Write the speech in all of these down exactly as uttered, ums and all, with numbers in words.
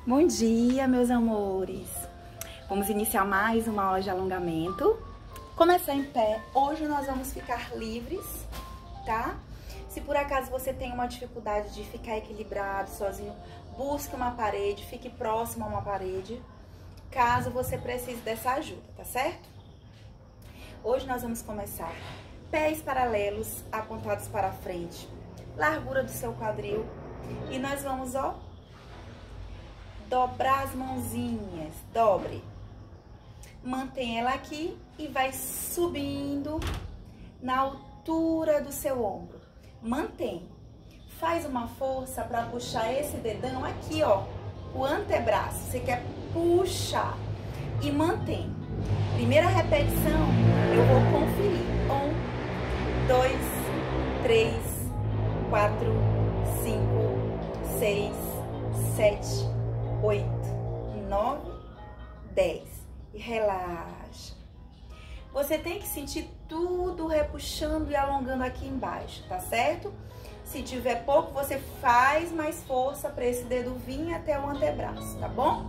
Bom dia, meus amores! Vamos iniciar mais uma aula de alongamento. Começar em pé. Hoje nós vamos ficar livres, tá? Se por acaso você tem uma dificuldade de ficar equilibrado sozinho, busque uma parede, fique próximo a uma parede, caso você precise dessa ajuda, tá certo? Hoje nós vamos começar pés paralelos, apontados para frente, largura do seu quadril, e nós vamos, ó, dobrar as mãozinhas, dobre. Mantém ela aqui e vai subindo na altura do seu ombro. Mantém. Faz uma força para puxar esse dedão aqui, ó, o antebraço. Você quer puxar e mantém. Primeira repetição, eu vou conferir. Um, dois, três, quatro, cinco, seis, sete, oito, nove, dez. E relaxa. Você tem que sentir tudo repuxando e alongando aqui embaixo, tá certo? Se tiver pouco, você faz mais força para esse dedo vir até o antebraço, tá bom?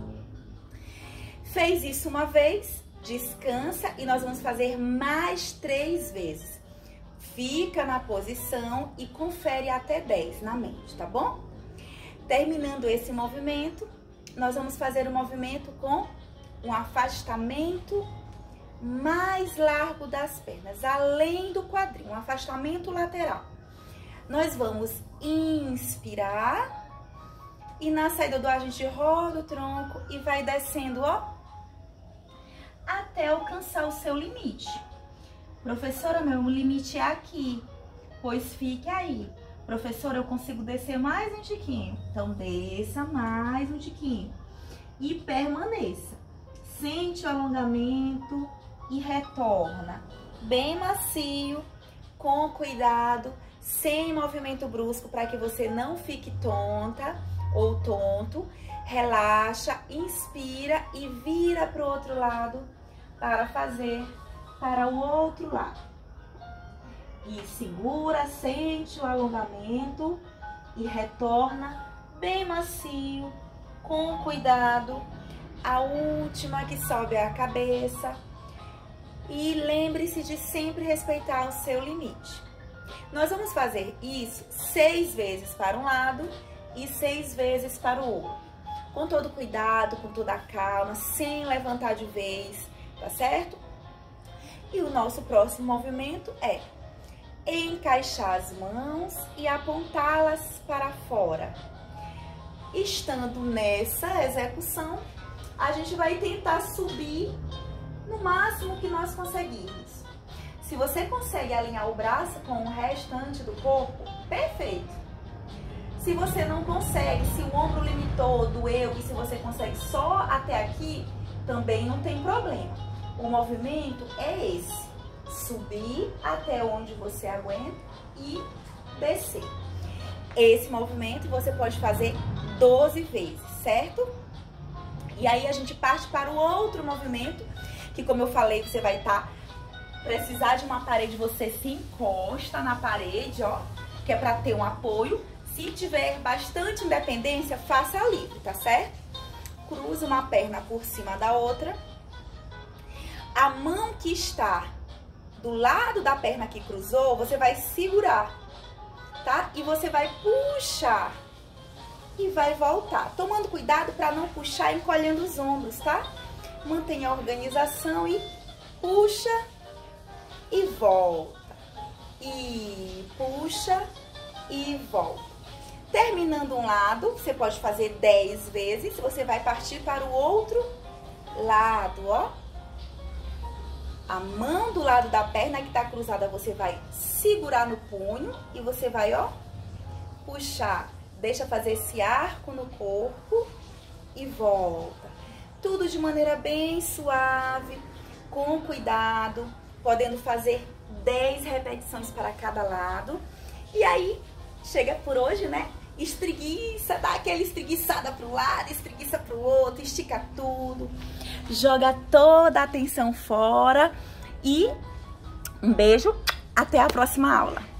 Fez isso uma vez, descansa e nós vamos fazer mais três vezes. Fica na posição e confere até dez na mente, tá bom? Terminando esse movimento, nós vamos fazer o movimento com um afastamento mais largo das pernas, além do quadril, um afastamento lateral. Nós vamos inspirar e na saída do ar a gente roda o tronco e vai descendo, ó, até alcançar o seu limite. Professora, meu limite é aqui, pois fique aí. Professora, eu consigo descer mais um tiquinho. Então, desça mais um tiquinho e permaneça. Sente o alongamento e retorna. Bem macio, com cuidado, sem movimento brusco, para que você não fique tonta ou tonto. Relaxa, inspira e vira para o outro lado para fazer para o outro lado. E segura, sente o alongamento e retorna bem macio, com cuidado. A última que sobe a cabeça. E lembre-se de sempre respeitar o seu limite. Nós vamos fazer isso seis vezes para um lado e seis vezes para o outro. Com todo cuidado, com toda a calma, sem levantar de vez, tá certo? E o nosso próximo movimento é encaixar as mãos e apontá-las para fora. Estando nessa execução, a gente vai tentar subir no máximo que nós conseguirmos. Se você consegue alinhar o braço com o restante do corpo, perfeito. Se você não consegue, se o ombro limitou, doeu, e se você consegue só até aqui, também não tem problema. O movimento é esse: subir até onde você aguenta e descer. Esse movimento você pode fazer doze vezes, certo? E aí a gente parte para o outro movimento, que como eu falei, você vai estar, precisar de uma parede, você se encosta na parede, ó, que é para ter um apoio. Se tiver bastante independência, faça livre, tá certo? Cruza uma perna por cima da outra. A mão que está do lado da perna que cruzou, você vai segurar, tá? E você vai puxar e vai voltar, tomando cuidado para não puxar encolhendo os ombros, tá? Mantenha a organização e puxa e volta. E puxa e volta. Terminando um lado, você pode fazer dez vezes, você vai partir para o outro lado, ó. A mão do lado da perna que tá cruzada, você vai segurar no punho e você vai, ó, puxar. Deixa fazer esse arco no corpo e volta. Tudo de maneira bem suave, com cuidado, podendo fazer dez repetições para cada lado. E aí, chega por hoje, né? Espreguiça, dá aquela espreguiçada para um lado, espreguiça para o outro, estica tudo. Joga toda a atenção fora e um beijo, até a próxima aula.